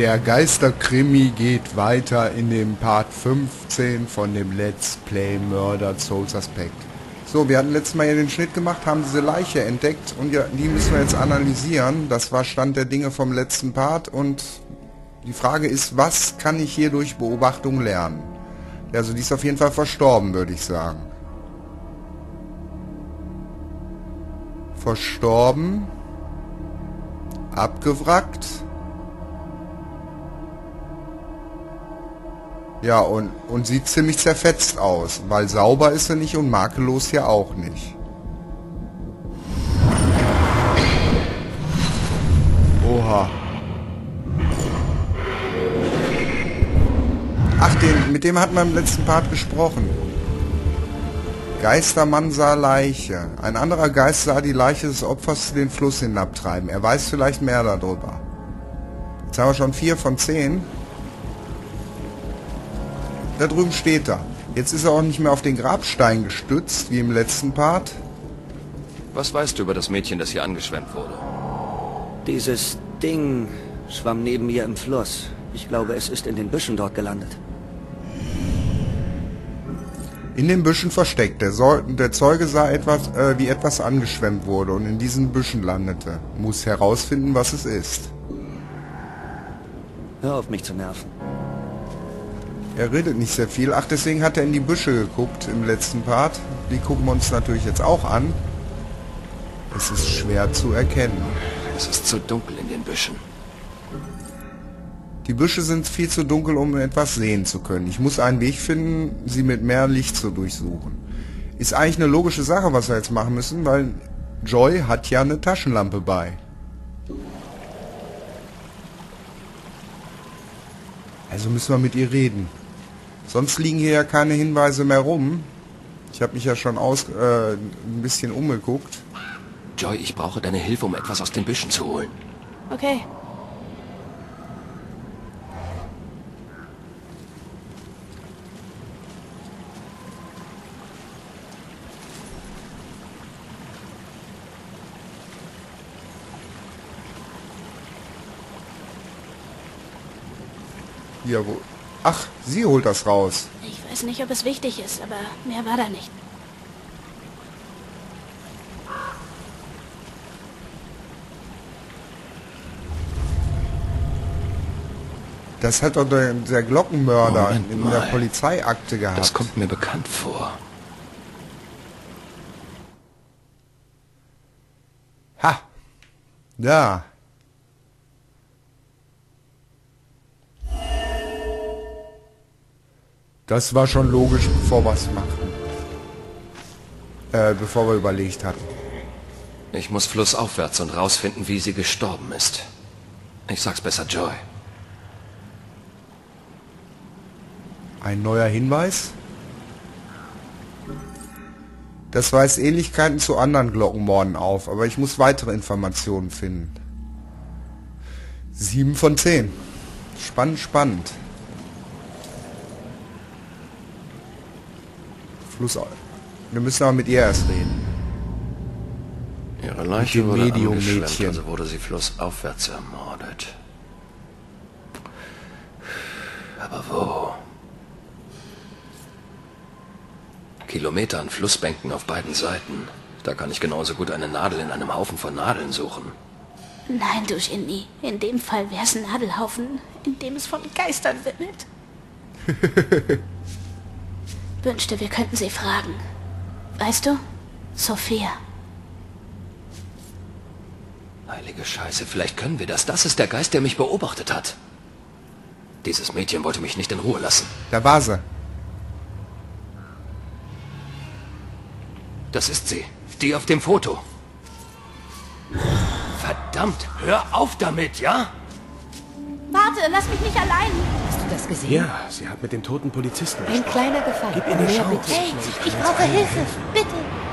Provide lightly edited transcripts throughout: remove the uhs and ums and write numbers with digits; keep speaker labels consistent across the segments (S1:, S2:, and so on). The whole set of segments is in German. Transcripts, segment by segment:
S1: Der Geisterkrimi geht weiter in dem Part 15 von dem Let's Play Murdered Soul Suspect. So, wir hatten letztes Mal ja den Schnitt gemacht, haben diese Leiche entdeckt und ja, die müssen wir jetzt analysieren. Das war Stand der Dinge vom letzten Part und die Frage ist, was kann ich hier durch Beobachtung lernen? Also die ist auf jeden Fall verstorben, würde ich sagen. Verstorben. Abgewrackt. Ja, und sieht ziemlich zerfetzt aus, weil sauber ist sie nicht und makellos ja auch nicht. Oha. Ach, mit dem hat man im letzten Part gesprochen. Geistermann sah Leiche. Ein anderer Geist sah die Leiche des Opfers den Fluss hinabtreiben. Er weiß vielleicht mehr darüber. Jetzt haben wir schon 4 von 10. Da drüben steht er. Jetzt ist er auch nicht mehr auf den Grabstein gestützt, wie im letzten Part.
S2: Was weißt du über das Mädchen, das hier angeschwemmt wurde?
S3: Dieses Ding schwamm neben mir im Fluss. Ich glaube, es ist in den Büschen dort gelandet.
S1: In den Büschen versteckt. Der Zeuge sah etwas, wie etwas angeschwemmt wurde und in diesen Büschen landete. Muss herausfinden, was es ist.
S3: Hör auf, mich zu nerven.
S1: Er redet nicht sehr viel. Ach, deswegen hat er in die Büsche geguckt im letzten Part. Die gucken wir uns natürlich jetzt auch an. Es ist schwer zu erkennen.
S2: Es ist zu dunkel in den Büschen.
S1: Die Büsche sind viel zu dunkel, um etwas sehen zu können. Ich muss einen Weg finden, sie mit mehr Licht zu durchsuchen. Ist eigentlich eine logische Sache, was wir jetzt machen müssen, weil Joy hat ja eine Taschenlampe bei. Also müssen wir mit ihr reden. Sonst liegen hier ja keine Hinweise mehr rum. Ich habe mich ja schon ein bisschen umgeguckt.
S2: Joy, ich brauche deine Hilfe, um etwas aus den Büschen zu holen.
S4: Okay.
S1: Ja, wo? Ach, sie holt das raus.
S4: Ich weiß nicht, ob es wichtig ist, aber mehr war da nicht.
S1: Das hat doch der Glockenmörder
S2: Moment
S1: in
S2: mal.
S1: der Polizeiakte gehabt.
S2: Das kommt mir bekannt vor.
S1: Ha! Ja. Das war schon logisch, bevor wir es machten. Bevor wir überlegt hatten.
S2: Ich muss flussaufwärts und rausfinden, wie sie gestorben ist. Ich sag's besser, Joy.
S1: Ein neuer Hinweis? Das weist Ähnlichkeiten zu anderen Glockenmorden auf, aber ich muss weitere Informationen finden. 7 von 10. Spannend, spannend. Wir müssen aber mit ihr erst reden.
S2: Ihre Leiche
S1: Mit dem
S2: wurde
S1: Medium-Mädchen.
S2: angeschwemmt, also wurde sie flussaufwärts ermordet. Aber wo? Kilometer an Flussbänken auf beiden Seiten. Da kann ich genauso gut eine Nadel in einem Haufen von Nadeln suchen.
S4: Nein, du Genie. In dem Fall wär's ein Nadelhaufen, in dem es von Geistern wimmelt. Wünschte, wir könnten sie fragen. Weißt du? Sophia.
S2: Heilige Scheiße, vielleicht können wir das. Das ist der Geist, der mich beobachtet hat. Dieses Mädchen wollte mich nicht in Ruhe lassen.
S1: Da war sie.
S2: Das ist sie. Die auf dem Foto. Verdammt, hör auf damit, ja?
S4: Warte, lass mich nicht allein.
S5: Hast du das gesehen?
S6: Ja, sie hat mit dem toten Polizisten
S5: Ein kleiner Gefallen.
S6: Gib ihr eine
S5: Mehr
S6: Chance.
S5: bitte.
S4: Hey, ich brauche Hilfe. Bitte.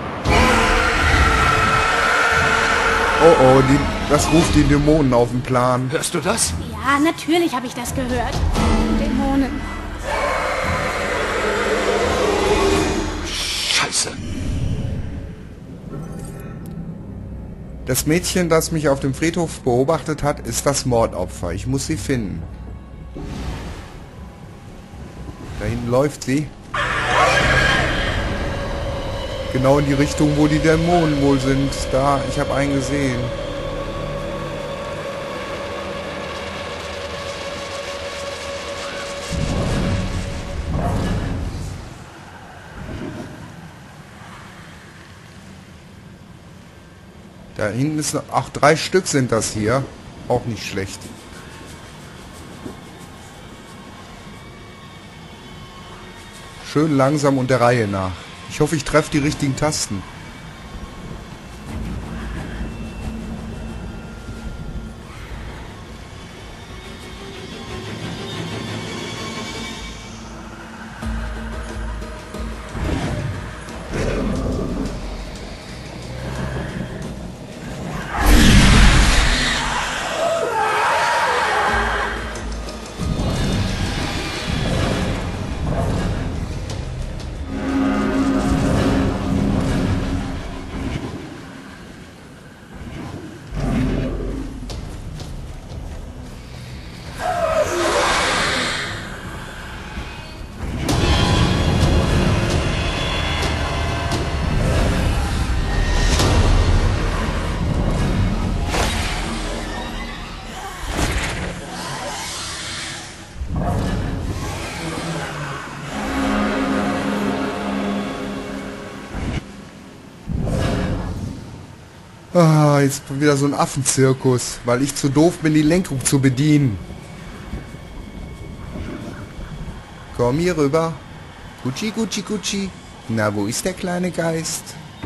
S1: Oh oh, das ruft die Dämonen auf den Plan.
S2: Hörst du das?
S4: Ja, natürlich habe ich das gehört. Dämonen.
S2: Scheiße.
S1: Das Mädchen, das mich auf dem Friedhof beobachtet hat, ist das Mordopfer. Ich muss sie finden. Da hinten läuft sie. Genau in die Richtung, wo die Dämonen wohl sind. Da, ich habe einen gesehen. Da hinten ist noch, ach, 3 Stück sind das hier. Auch nicht schlecht. Schön langsam und der Reihe nach. Ich hoffe, ich treffe die richtigen Tasten. Ah, jetzt wieder so ein Affenzirkus, weil ich zu doof bin, die Lenkung zu bedienen. Komm hier rüber. Gucci, Gucci, Gucci. Na, wo ist der kleine Geist?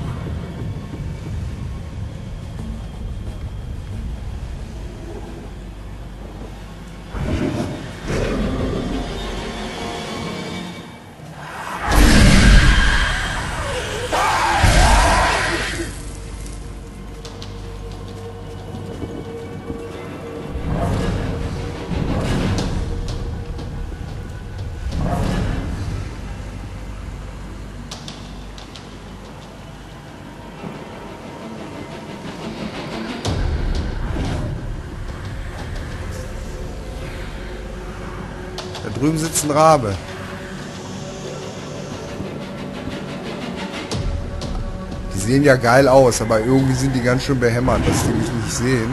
S1: Da drüben sitzt ein Rabe. Die sehen ja geil aus, aber irgendwie sind die ganz schön behämmert, dass die mich nicht sehen.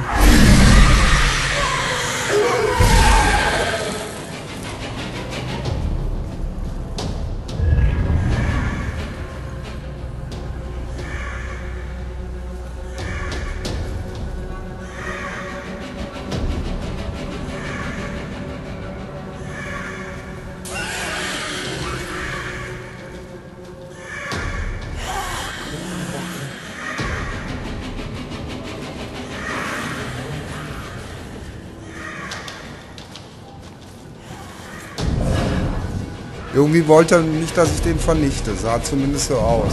S1: Irgendwie wollte er nicht, dass ich den vernichte. Sah zumindest so aus.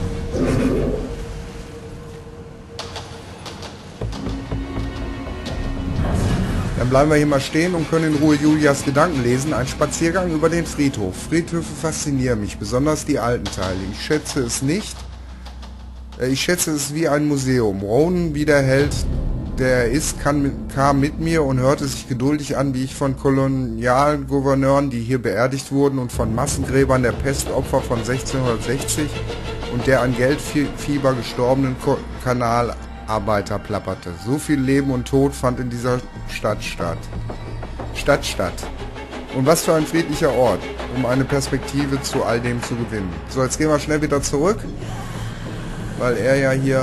S1: Dann bleiben wir hier mal stehen und können in Ruhe Julias Gedanken lesen. Ein Spaziergang über den Friedhof. Friedhöfe faszinieren mich, besonders die alten Teile. Ich schätze es nicht. Ich schätze es wie ein Museum. Ronan, wie der Held, der er ist, kam mit mir und hörte sich geduldig an, wie ich von Kolonialgouverneuren, die hier beerdigt wurden, und von Massengräbern der Pestopfer von 1660 und der an Geldfieber gestorbenen Kanalarbeiter plapperte. So viel Leben und Tod fand in dieser Stadt statt. Stadt. Und was für ein friedlicher Ort, um eine Perspektive zu all dem zu gewinnen. So, jetzt gehen wir schnell wieder zurück, weil er ja hier...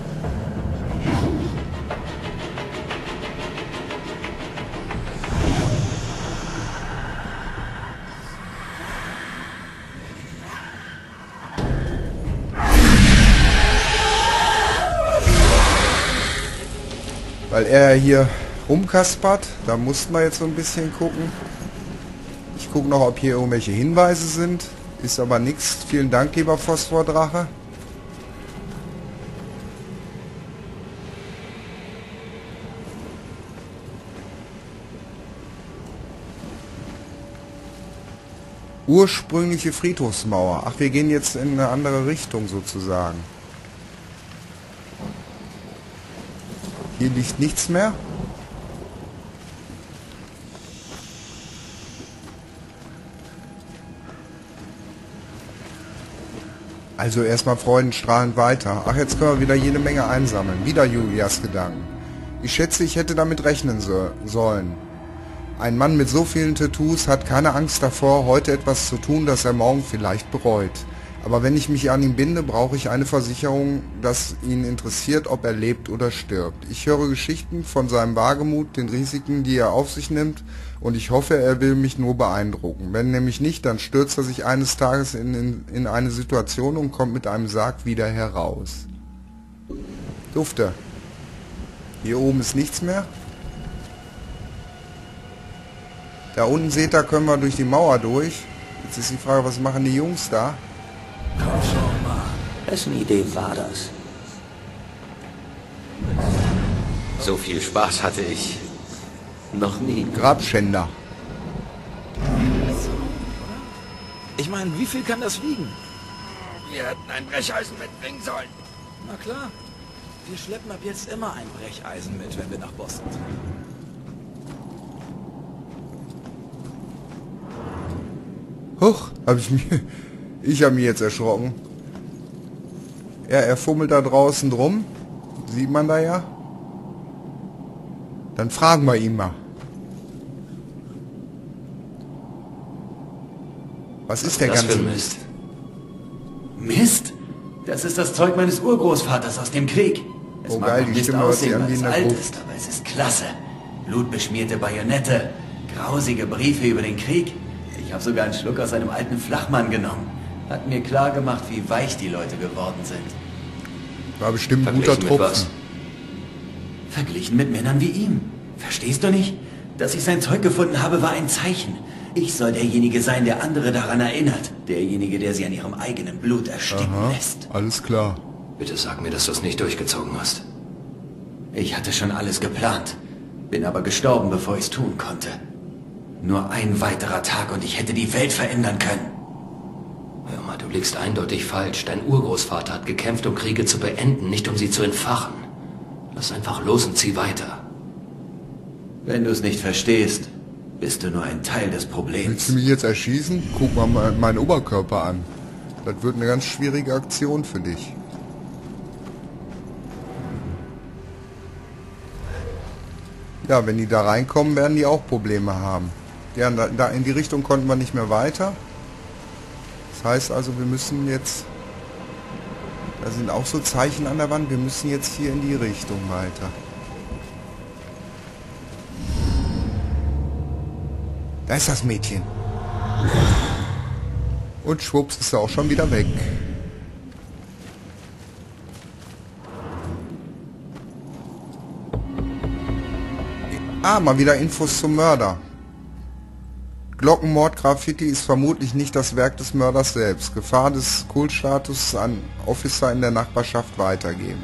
S1: Weil er hier rumkaspert. Da mussten wir jetzt so ein bisschen gucken. Ich gucke noch, ob hier irgendwelche Hinweise sind. Ist aber nichts. Vielen Dank, lieber Phosphordrache. Ursprüngliche Friedhofsmauer. Ach, wir gehen jetzt in eine andere Richtung sozusagen. Hier liegt nichts mehr. Also erstmal freudenstrahlend weiter. Ach, jetzt können wir wieder jede Menge einsammeln. Wieder Julias Gedanken. Ich schätze, ich hätte damit rechnen sollen. Ein Mann mit so vielen Tattoos hat keine Angst davor, heute etwas zu tun, das er morgen vielleicht bereut. Aber wenn ich mich an ihn binde, brauche ich eine Versicherung, dass ihn interessiert, ob er lebt oder stirbt. Ich höre Geschichten von seinem Wagemut, den Risiken, die er auf sich nimmt, und ich hoffe, er will mich nur beeindrucken. Wenn nämlich nicht, dann stürzt er sich eines Tages in eine Situation und kommt mit einem Sarg wieder heraus. Dufte. Hier oben ist nichts mehr. Da unten seht ihr, können wir durch die Mauer durch. Jetzt ist die Frage, was machen die Jungs da?
S3: Komm schon mal. Wessen Idee war das?
S2: So viel Spaß hatte ich noch nie.
S1: Grabschänder.
S5: Ich meine, wie viel kann das wiegen? Wir hätten ein Brecheisen mitbringen sollen. Na klar. Wir schleppen ab jetzt immer ein Brecheisen mit, wenn wir nach Boston fahren.
S1: Huch, ich habe mich jetzt erschrocken. Ja, er fummelt da draußen drum. Sieht man da ja. Dann fragen wir ihn mal. Was ist der ganze Mist?
S7: Mist? Das ist das Zeug meines Urgroßvaters aus dem Krieg. Es
S1: Oh
S7: mag
S1: geil,
S7: noch
S1: die
S7: Mist
S1: Stimme hört sich
S7: aussehen,
S1: an
S7: weil
S1: wie
S7: es
S1: in der
S7: alt
S1: Gruft.
S7: ist, aber es ist klasse. Blutbeschmierte Bajonette, grausige Briefe über den Krieg. Ich habe sogar einen Schluck aus einem alten Flachmann genommen. Hat mir klar gemacht, wie weich die Leute geworden sind.
S1: War bestimmt ein guter
S2: Verglichen mit was?
S1: Tropfen.
S7: Verglichen mit Männern wie ihm. Verstehst du nicht? Dass ich sein Zeug gefunden habe, war ein Zeichen. Ich soll derjenige sein, der andere daran erinnert. Derjenige, der sie an ihrem eigenen Blut ersticken
S1: Aha,
S7: lässt.
S1: alles klar.
S2: Bitte sag mir, dass du es nicht durchgezogen hast.
S7: Ich hatte schon alles geplant. Bin aber gestorben, bevor ich es tun konnte. Nur ein weiterer Tag und ich hätte die Welt verändern können.
S2: Hör mal, du liegst eindeutig falsch. Dein Urgroßvater hat gekämpft, um Kriege zu beenden, nicht um sie zu entfachen. Lass einfach los und zieh weiter.
S7: Wenn du es nicht verstehst, bist du nur ein Teil des
S1: Willst
S7: Problems.
S1: du mich jetzt erschießen? Guck mal meinen Oberkörper an. Das wird eine ganz schwierige Aktion für dich. Ja, wenn die da reinkommen, werden die auch Probleme haben. Ja, da in die Richtung konnten wir nicht mehr weiter. Das heißt also, wir müssen jetzt... Da sind auch so Zeichen an der Wand. Wir müssen jetzt hier in die Richtung weiter. Da ist das Mädchen. Und schwupps ist er auch schon wieder weg. Ah, mal wieder Infos zum Mörder. Glockenmord-Graffiti ist vermutlich nicht das Werk des Mörders selbst. Gefahr des Kultstatus an Officer in der Nachbarschaft weitergeben.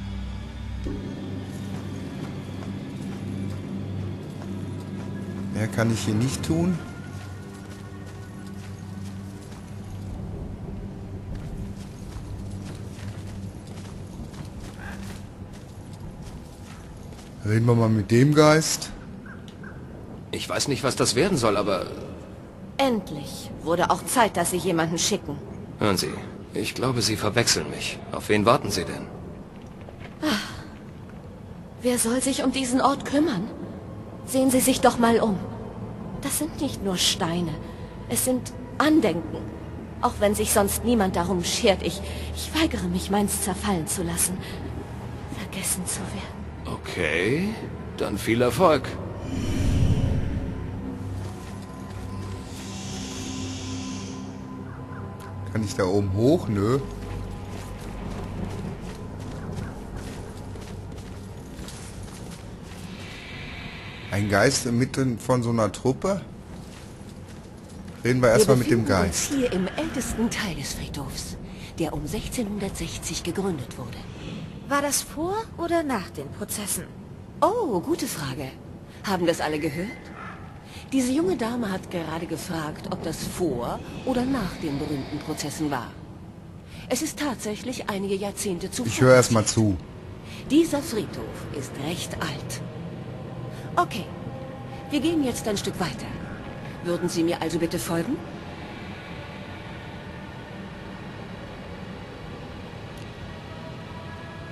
S1: Mehr kann ich hier nicht tun. Reden wir mal mit dem Geist.
S2: Ich weiß nicht, was das werden soll, aber...
S8: Endlich. Wurde auch Zeit, dass Sie jemanden schicken.
S2: Hören Sie, ich glaube, Sie verwechseln mich. Auf wen warten Sie denn?
S8: Wer soll sich um diesen Ort kümmern? Sehen Sie sich doch mal um. Das sind nicht nur Steine. Es sind Andenken. Auch wenn sich sonst niemand darum schert. Ich weigere mich, meins zerfallen zu lassen. Vergessen zu werden.
S2: Okay, dann viel Erfolg.
S1: Kann ich da oben hoch? Nö. Ein Geist inmitten von so einer Truppe? Reden wir erstmal mit dem Geist.
S8: Wir befinden uns hier im ältesten Teil des Friedhofs, der um 1660 gegründet wurde.
S4: War das vor oder nach den Prozessen?
S8: Oh, gute Frage. Haben das alle gehört? Diese junge Dame hat gerade gefragt, ob das vor oder nach den berühmten Prozessen war. Es ist tatsächlich einige Jahrzehnte zuvor.
S1: Ich höre erstmal zu.
S8: Dieser Friedhof ist recht alt. Okay, wir gehen jetzt ein Stück weiter. Würden Sie mir also bitte folgen?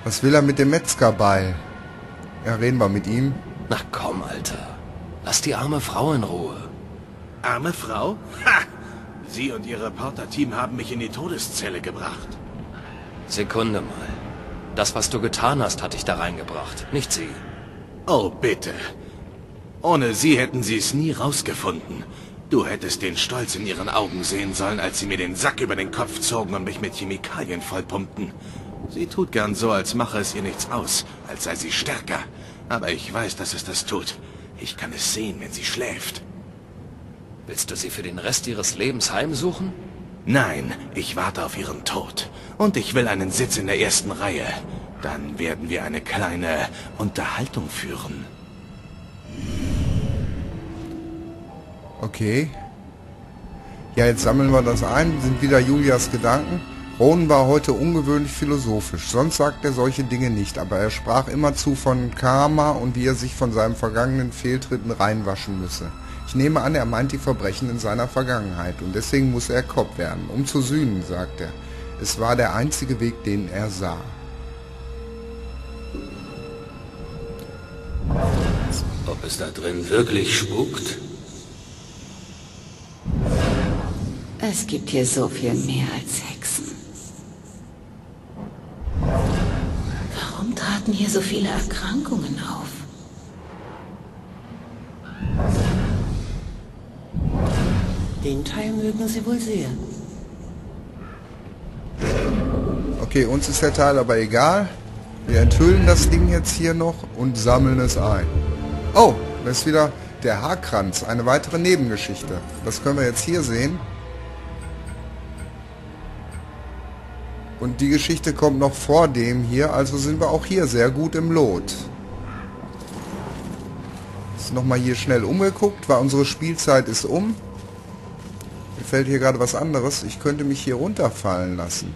S1: Was will er mit dem Metzgerbeil? Ja, reden wir mit ihm.
S2: Na komm, Alter. Lass die arme Frau in Ruhe.
S6: Arme Frau? Ha! Sie und Ihr Reporter-Team haben mich in die Todeszelle gebracht.
S2: Sekunde mal. Das, was du getan hast, hat dich da reingebracht, nicht sie.
S6: Oh, bitte. Ohne sie hätten sie es nie rausgefunden. Du hättest den Stolz in ihren Augen sehen sollen, als sie mir den Sack über den Kopf zogen und mich mit Chemikalien vollpumpten. Sie tut gern so, als mache es ihr nichts aus, als sei sie stärker. Aber ich weiß, dass es das tut. Ich kann es sehen, wenn sie schläft.
S2: Willst du sie für den Rest ihres Lebens heimsuchen?
S6: Nein, ich warte auf ihren Tod. Und ich will einen Sitz in der ersten Reihe. Dann werden wir eine kleine Unterhaltung führen.
S1: Okay. Ja, jetzt sammeln wir das ein, sind wieder Julias Gedanken. Ronen war heute ungewöhnlich philosophisch, sonst sagt er solche Dinge nicht, aber er sprach immerzu von Karma und wie er sich von seinen vergangenen Fehltritten reinwaschen müsse. Ich nehme an, er meint die Verbrechen in seiner Vergangenheit und deswegen muss er Cop werden, um zu sühnen, sagt er. Es war der einzige Weg, den er sah.
S2: Ob es da drin wirklich spukt?
S9: Es gibt hier so viel mehr als Hexen. Warum traten hier so viele Erkrankungen auf? Den Teil mögen Sie wohl sehr.
S1: Okay, uns ist der Teil aber egal. Wir enthüllen das Ding jetzt hier noch und sammeln es ein. Oh, das ist wieder der Haarkranz, eine weitere Nebengeschichte. Das können wir jetzt hier sehen. Und die Geschichte kommt noch vor dem hier, also sind wir auch hier sehr gut im Lot. Jetzt nochmal hier schnell umgeguckt, weil unsere Spielzeit ist um. Mir fällt hier gerade was anderes. Ich könnte mich hier runterfallen lassen.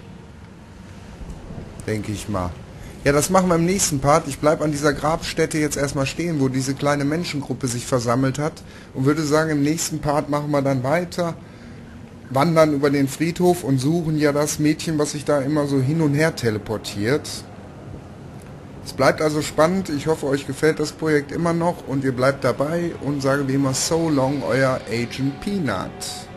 S1: Denke ich mal. Ja, das machen wir im nächsten Part. Ich bleibe an dieser Grabstätte jetzt erstmal stehen, wo diese kleine Menschengruppe sich versammelt hat. Und würde sagen, im nächsten Part machen wir dann weiter. Wandern über den Friedhof und suchen ja das Mädchen, was sich da immer so hin und her teleportiert. Es bleibt also spannend. Ich hoffe, euch gefällt das Projekt immer noch und ihr bleibt dabei und sage wie immer so long, euer Agent Peanut.